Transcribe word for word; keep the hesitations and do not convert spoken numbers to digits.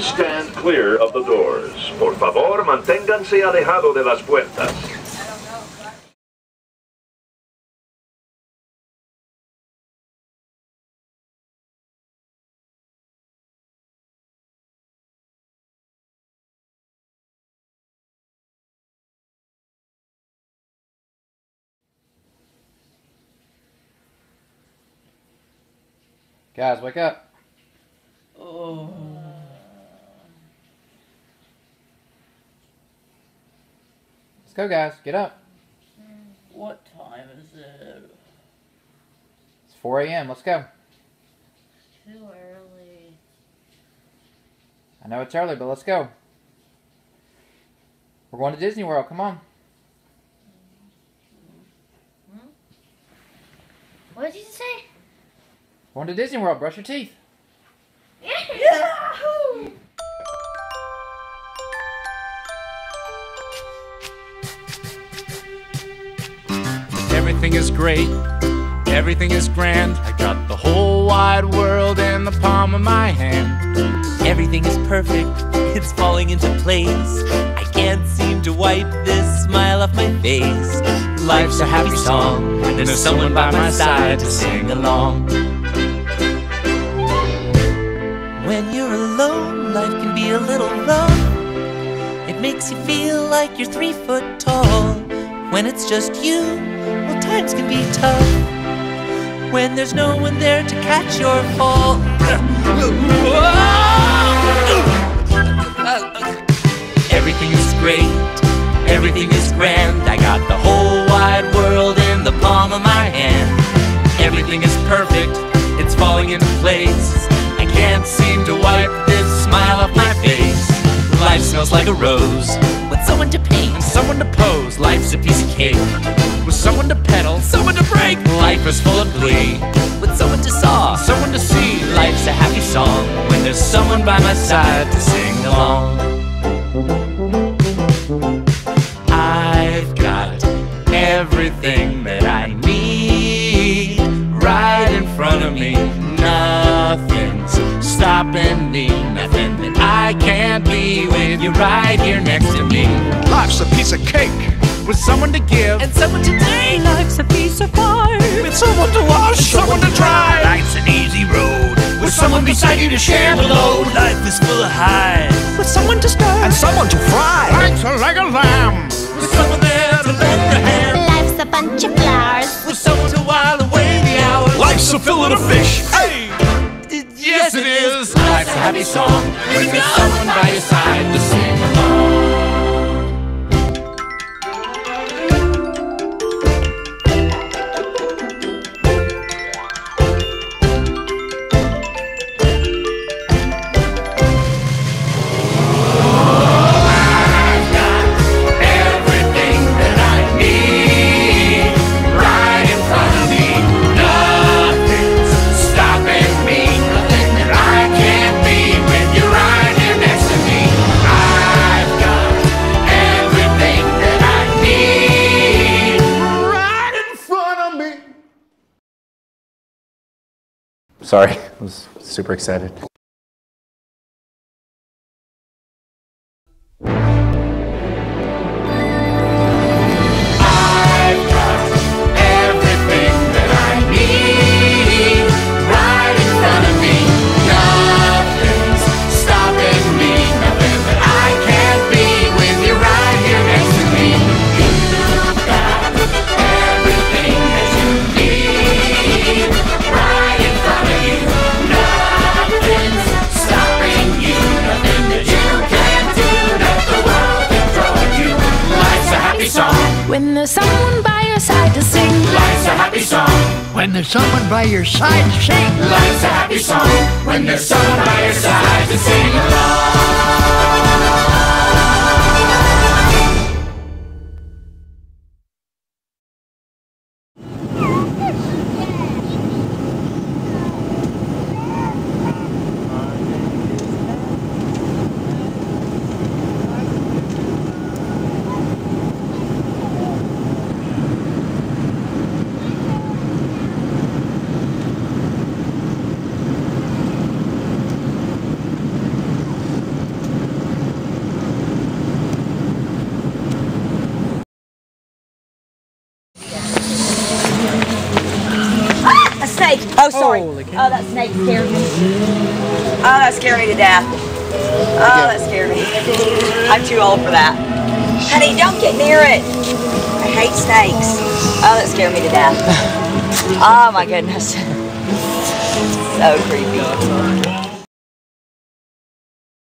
Please stand clear of the doors. Por favor, manténganse alejado de las puertas. Guys, wake up. Oh. Let's go, guys. Get up. What time is it? It's four A M Let's go. Too early. I know it's early, but let's go. We're going to Disney World. Come on. Hmm? What did you say? Going to Disney World. Brush your teeth. Yahoo! Everything is great, everything is grand. I got the whole wide world in the palm of my hand. Everything is perfect, it's falling into place. I can't seem to wipe this smile off my face. Life's a happy song, and there's someone by my side to sing along. When you're alone, life can be a little rough. It makes you feel like you're three foot tall. When it's just you, well, times can be tough. When there's no one there to catch your fall. Everything is great, everything is grand. I got the whole wide world in the palm of my hand. Everything is perfect, it's falling into place. I can't seem to wipe this smile off my face. Life smells like a rose, with someone to paint and someone to pose. Life's a piece of cake, with someone to pedal, someone to break. Life is full of glee, with someone to saw, someone to see. Life's a happy song, when there's someone by my side to sing along. I've got everything that I need right in front of me. Nothing's stopping me, nothing that I can't be with you right here next to me. Life's a piece of cake, with someone to give And someone to take. Life's a piece of pie, with someone to wash, someone to dry. Life's an easy road, with someone beside you to share the load. Life is full of highs, with someone to stir, and someone to fry. Life's like a lamb, with someone there to lend a hand. Life's a bunch of flowers. With someone to while away the hours. life's a fillet of fish. Hey! Yes, it is. Life's a happy song when there's someone by your side to sing along. Sorry, I was super excited. when there's someone by your side to sing. Life's a happy song when there's someone by your side to sing. Life's a happy song when there's someone by your side to sing along. sorry. Holy cow. Oh, that snake scared me. Oh, that scared me to death. Oh, that scared me. I'm too old for that. Honey, don't get near it. I hate snakes. Oh, that scared me to death. Oh my goodness. So creepy.